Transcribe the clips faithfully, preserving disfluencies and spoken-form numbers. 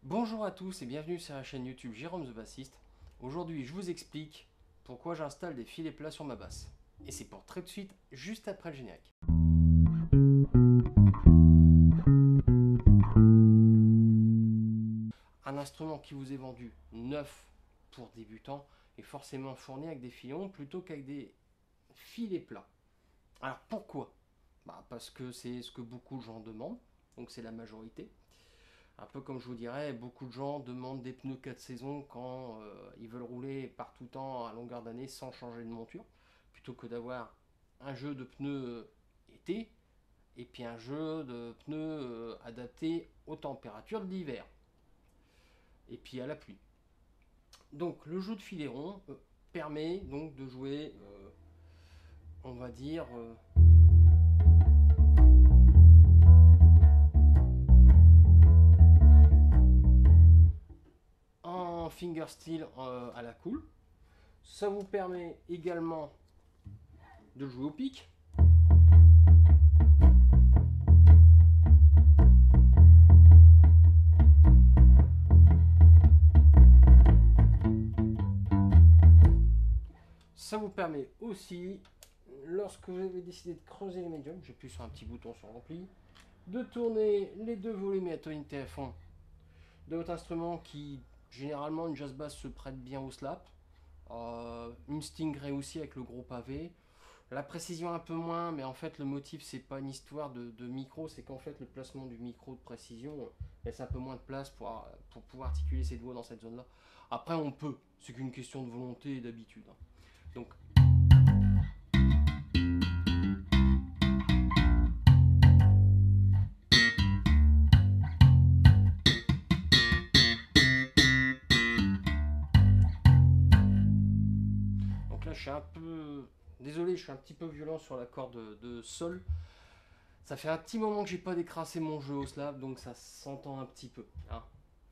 Bonjour à tous et bienvenue sur la chaîne YouTube Jérôme the Bassiste. Aujourd'hui je vous explique pourquoi j'installe des filets plats sur ma basse. Et c'est pour très de suite, juste après le générique. Un instrument qui vous est vendu neuf pour débutants est forcément fourni avec des filons plutôt qu'avec des filets plats. Alors pourquoi? Bah parce que c'est ce que beaucoup de gens demandent, donc c'est la majorité. Un peu comme je vous dirais, beaucoup de gens demandent des pneus quatre saisons quand euh, ils veulent rouler par tout temps à longueur d'année sans changer de monture, plutôt que d'avoir un jeu de pneus été et puis un jeu de pneus euh, adapté aux températures de l'hiver et puis à la pluie. Donc le jeu de filet rond euh, permet donc de jouer, euh, on va dire, euh, en fingerstyle euh, à la cool. Ça vous permet également de jouer au pic. Ça vous permet aussi, lorsque vous avez décidé de creuser les médiums, j'appuie sur un petit bouton sur l'ampli, de tourner les deux volets à tonalité à fond de votre instrument qui, généralement, une jazz bass se prête bien au slap. Euh, une Stingray aussi avec le gros pavé. La précision un peu moins, mais en fait le motif c'est pas une histoire de, de micro, c'est qu'en fait le placement du micro de précision laisse un peu moins de place pour, pour pouvoir articuler ses doigts dans cette zone là. Après on peut, c'est qu'une question de volonté et d'habitude. Donc Donc là je suis un peu... Désolé, je suis un petit peu violent sur la corde de, de sol. Ça fait un petit moment que j'ai pas décrassé mon jeu au slap, donc ça s'entend un petit peu. Hein.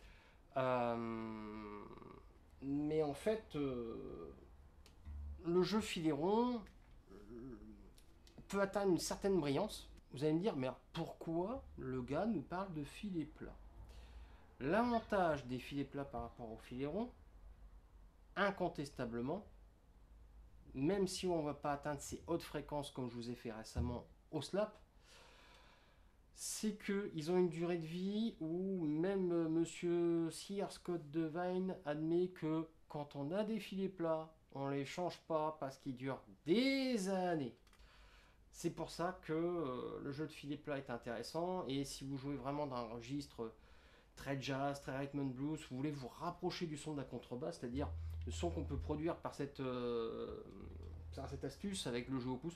Euh... Mais en fait, euh... le jeu filet rond peut atteindre une certaine brillance. Vous allez me dire, mais pourquoi le gars nous parle de filet plat? L'avantage des filets plats par rapport aux filets ronds, incontestablement, même si on ne va pas atteindre ces hautes fréquences comme je vous ai fait récemment au slap, c'est qu'ils ont une durée de vie où même monsieur Sir Scott Devine admet que quand on a des filets plats, on ne les change pas parce qu'ils durent des années. C'est pour ça que euh, le jeu de filet plat est intéressant, et si vous jouez vraiment d'un registre très jazz, très rhythm and blues, vous voulez vous rapprocher du son de la contrebasse, c'est-à-dire le son qu'on peut produire par cette, euh, par cette astuce avec le jeu au pouce.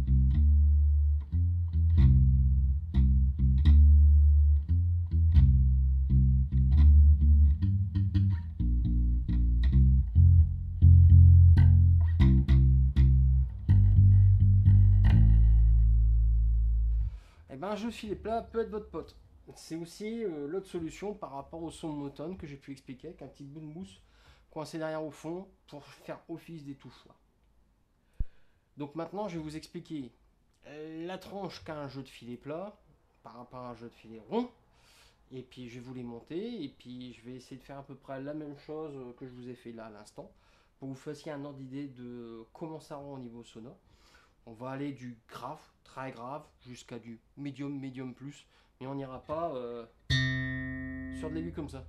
Et ben un jeu de filet plat peut être votre pote. C'est aussi euh, l'autre solution par rapport au son monotone que j'ai pu expliquer avec un petit bout de mousse coincé derrière au fond pour faire office d'étouffoir. Donc maintenant je vais vous expliquer la tranche qu'a un jeu de filet plat par rapport à un jeu de filet rond. Et puis je vais vous les monter et puis je vais essayer de faire à peu près la même chose que je vous ai fait là à l'instant pour que vous fassiez un ordre d'idée de comment ça rend au niveau sonore. On va aller du grave, très grave, jusqu'à du medium, medium plus, mais on n'ira pas euh, sur de l'aigu comme ça.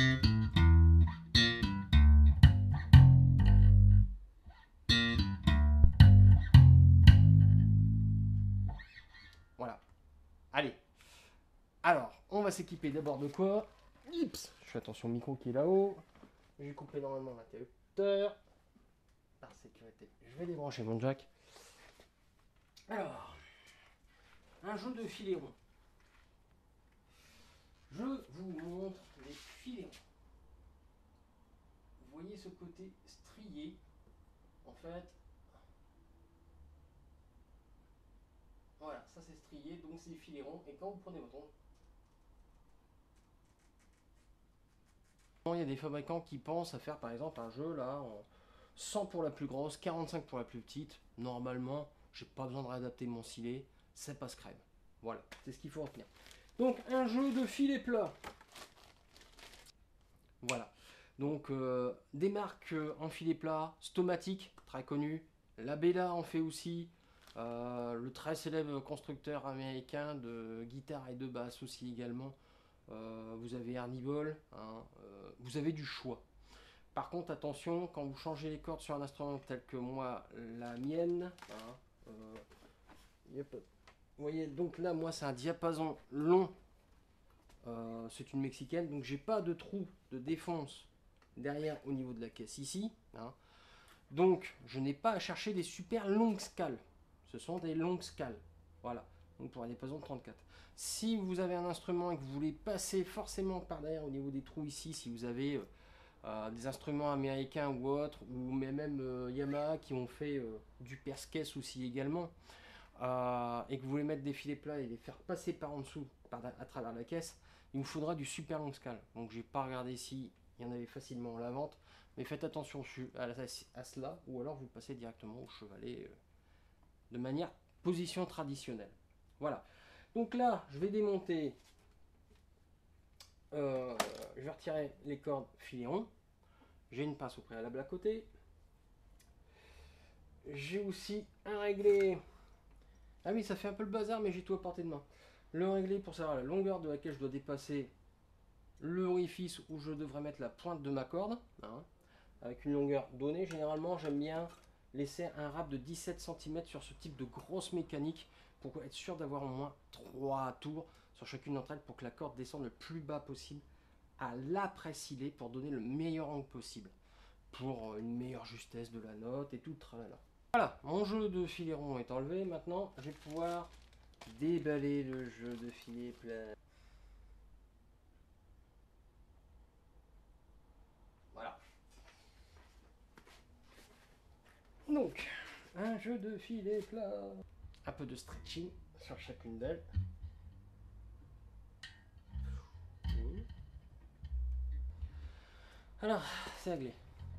Voilà. Allez. Alors, on va s'équiper d'abord de quoi? Oups. Je fais attention au micro qui est là-haut. J'ai coupé normalement l'interrupteur. Par sécurité, je vais débrancher mon jack. Alors, un jeu de filet rond. Je vous montre les filets ronds. Vous voyez ce côté strié. En fait, voilà, ça c'est strié, donc c'est filet rond. Et quand vous prenez votre onde, il y a des fabricants qui pensent à faire par exemple un jeu là en cent pour la plus grosse, quarante-cinq pour la plus petite. Normalement, j'ai pas besoin de réadapter mon silet, ça passe crème. Voilà, c'est ce qu'il faut retenir. Donc un jeu de filet plat. Voilà. Donc euh, des marques euh, en filet plat, Stomatic, très connu. La Bella en fait aussi. Euh, le très célèbre constructeur américain de guitare et de basse aussi également. Euh, vous avez Herniball, hein, euh, vous avez du choix. Par contre, attention, quand vous changez les cordes sur un instrument tel que moi, la mienne, hein, euh, yep. Vous voyez, donc là, moi, c'est un diapason long. Euh, c'est une mexicaine, donc j'ai pas de trou de défonce derrière au niveau de la caisse ici. Hein. Donc, je n'ai pas à chercher des super longues scales. Ce sont des longues scales. Voilà. Donc pour un diapason de trente-quatre. Si vous avez un instrument et que vous voulez passer forcément par derrière au niveau des trous ici, si vous avez euh, euh, des instruments américains ou autres, ou même euh, Yamaha qui ont fait euh, du perce-caisse aussi également, euh, et que vous voulez mettre des filets plats et les faire passer par en dessous, par, à travers la caisse, il vous faudra du super long scale. Donc j'ai pas regardé si il y en avait facilement à la vente, mais faites attention à, à cela, ou alors vous passez directement au chevalet euh, de manière position traditionnelle. Voilà. Donc là, je vais démonter, euh, je vais retirer les cordes filet rond. J'ai une pince au préalable à côté. J'ai aussi un réglé. Ah oui, ça fait un peu le bazar, mais j'ai tout à portée de main. Le réglé pour savoir la longueur de laquelle je dois dépasser le orifice où je devrais mettre la pointe de ma corde, hein, avec une longueur donnée. Généralement, j'aime bien laisser un rap de dix-sept centimètres sur ce type de grosse mécanique pour être sûr d'avoir au moins trois tours sur chacune d'entre elles pour que la corde descende le plus bas possible à l'après-scellé pour donner le meilleur angle possible pour une meilleure justesse de la note et tout le tralala. Voilà, mon jeu de filet rond est enlevé. Maintenant, je vais pouvoir déballer le jeu de filet plat. Voilà. Donc, un jeu de filet plat. Un peu de stretching sur chacune d'elles. Alors, c'est réglé.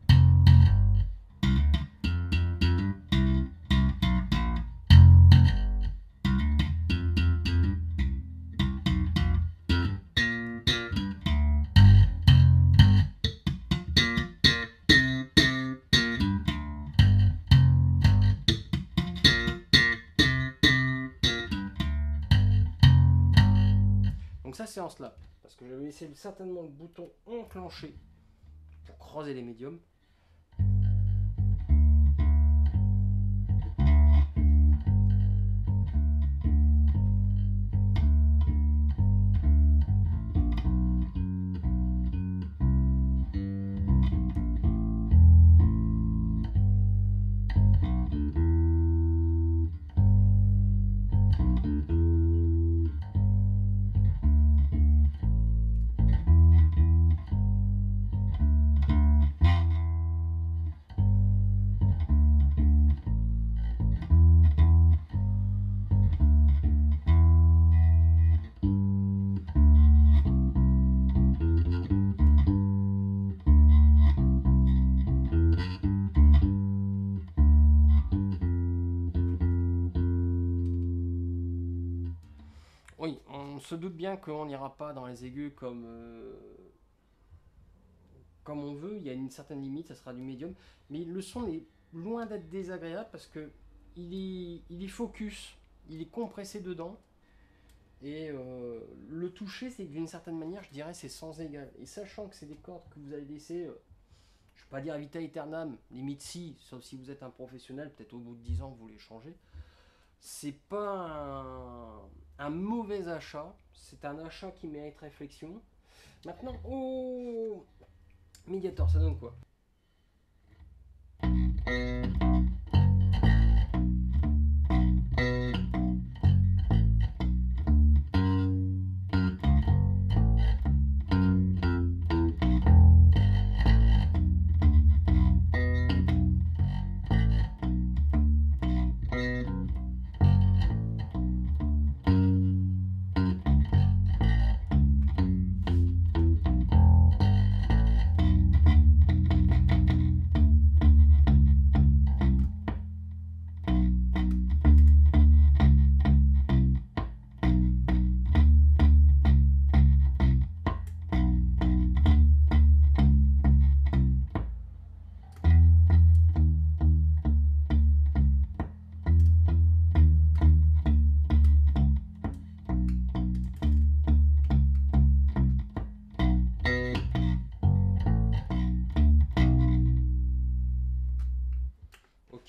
Donc ça c'est en slap, parce que je vais laisser certainement le bouton enclenché pour creuser les médiums. Oui, on se doute bien qu'on n'ira pas dans les aigus comme, euh, comme on veut. Il y a une certaine limite, ça sera du médium. Mais le son est loin d'être désagréable parce que il est, il est focus, il est compressé dedans. Et euh, le toucher, c'est d'une certaine manière, je dirais, c'est sans égal. Et sachant que c'est des cordes que vous allez laisser, euh, je ne vais pas dire vita aeternam, limite si, sauf si vous êtes un professionnel, peut-être au bout de dix ans vous les changez. C'est pas un, un mauvais achat, c'est un achat qui mérite réflexion. Maintenant, oh, Mediator, ça donne quoi?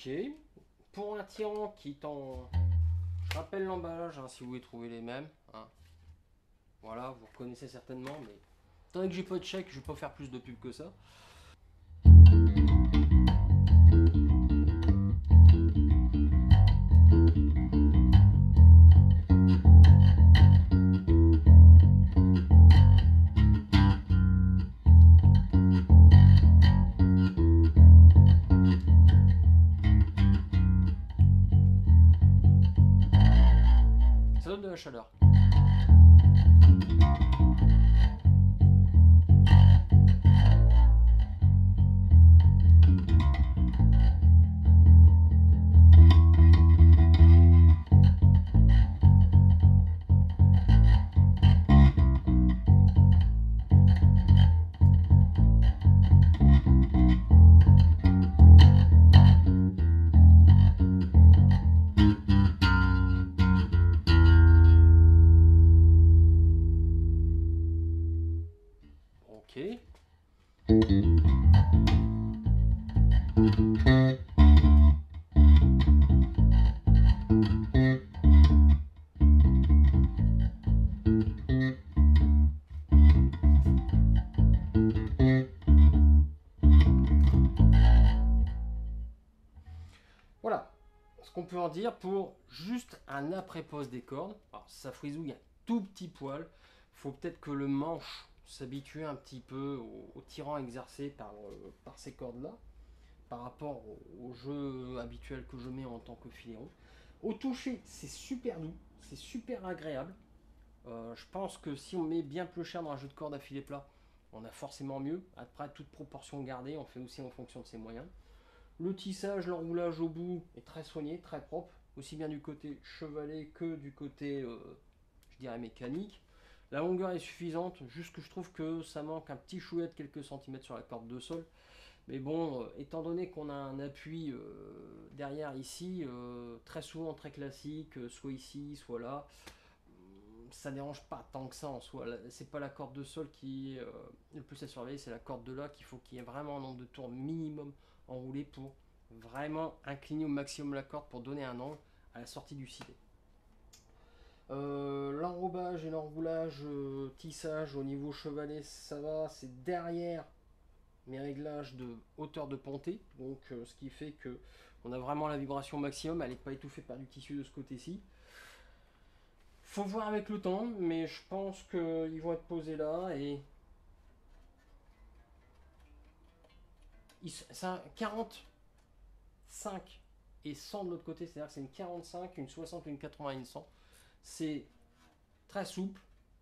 Ok. Pour un tirant qui est en... Je rappelle l'emballage, hein, si vous voulez trouver les mêmes. Hein. Voilà, vous reconnaissez certainement, mais... Étant donné que j'ai pas de chèque, je vais pas faire plus de pub que ça. Ça donne de la chaleur. Ok. Voilà ce qu'on peut en dire pour juste un après-pose des cordes. Alors, ça frisouille un tout petit poil. Faut peut-être que le manche s'habitue un petit peu au, au tirant exercé par, euh, par ces cordes-là, par rapport au, au jeu habituel que je mets en tant que filéron. Au toucher, c'est super doux, c'est super agréable. Euh, je pense que si on met bien plus cher dans un jeu de corde à filet plat, on a forcément mieux. Après, toute proportion gardée, on fait aussi en fonction de ses moyens. Le tissage, l'enroulage au bout est très soigné, très propre, aussi bien du côté chevalet que du côté, euh, je dirais, mécanique. La longueur est suffisante, juste que je trouve que ça manque un petit chouette, quelques centimètres sur la corde de sol. Mais bon, euh, étant donné qu'on a un appui euh, derrière ici, euh, très souvent très classique, euh, soit ici, soit là, ça dérange pas tant que ça en soi. C'est pas la corde de sol qui est euh, le plus à surveiller, c'est la corde de là qu'il faut qu'il y ait vraiment un nombre de tours minimum enroulé pour vraiment incliner au maximum la corde pour donner un angle à la sortie du silet. Euh, l'enrobage et l'enroulage, euh, tissage au niveau chevalet, ça va, c'est derrière mes réglages de hauteur de pontée, donc euh, ce qui fait que on a vraiment la vibration maximum, elle n'est pas étouffée par du tissu de ce côté-ci. Faut voir avec le temps, mais je pense qu'ils vont être posés là et c'est un quarante-cinq et cent de l'autre côté, c'est-à-dire que c'est une quarante-cinq, une soixante, une quatre-vingts, une cent. C'est très souple.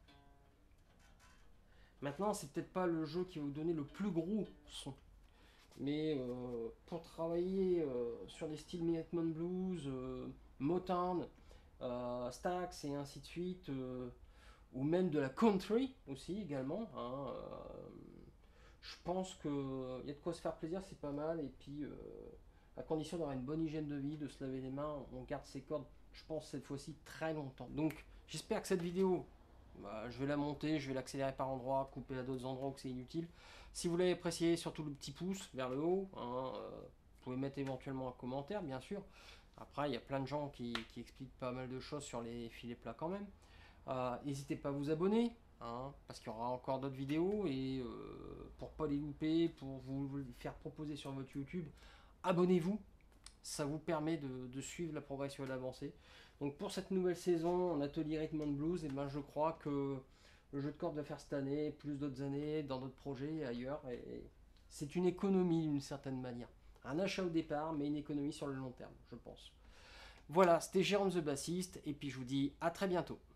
Maintenant, c'est peut-être pas le jeu qui va vous donner le plus gros son. Mais euh, pour travailler euh, sur des styles Minute Blues, euh, Motown, euh, Stax et ainsi de suite, euh, ou même de la country aussi également, hein, euh, je pense qu'il y a de quoi se faire plaisir, c'est pas mal. Et puis, euh, à condition d'avoir une bonne hygiène de vie, de se laver les mains, on garde ses cordes, je pense, cette fois-ci très longtemps. Donc, j'espère que cette vidéo, bah, je vais la monter, je vais l'accélérer par endroits, couper à d'autres endroits où c'est inutile. Si vous l'avez apprécié, surtout le petit pouce vers le haut. Hein, euh, vous pouvez mettre éventuellement un commentaire, bien sûr. Après, il y a plein de gens qui, qui expliquent pas mal de choses sur les filets plats quand même. Euh, N'hésitez pas à vous abonner, hein, parce qu'il y aura encore d'autres vidéos. Et euh, pour pas les louper, pour vous les faire proposer sur votre YouTube, abonnez-vous. Ça vous permet de, de suivre la progression et l'avancée. Donc pour cette nouvelle saison en atelier Rhythm and Blues, et ben je crois que le jeu de cordes va faire cette année, plus d'autres années, dans d'autres projets et ailleurs. Et c'est une économie d'une certaine manière. Un achat au départ, mais une économie sur le long terme, je pense. Voilà, c'était Jérôme the Bassiste, et puis je vous dis à très bientôt.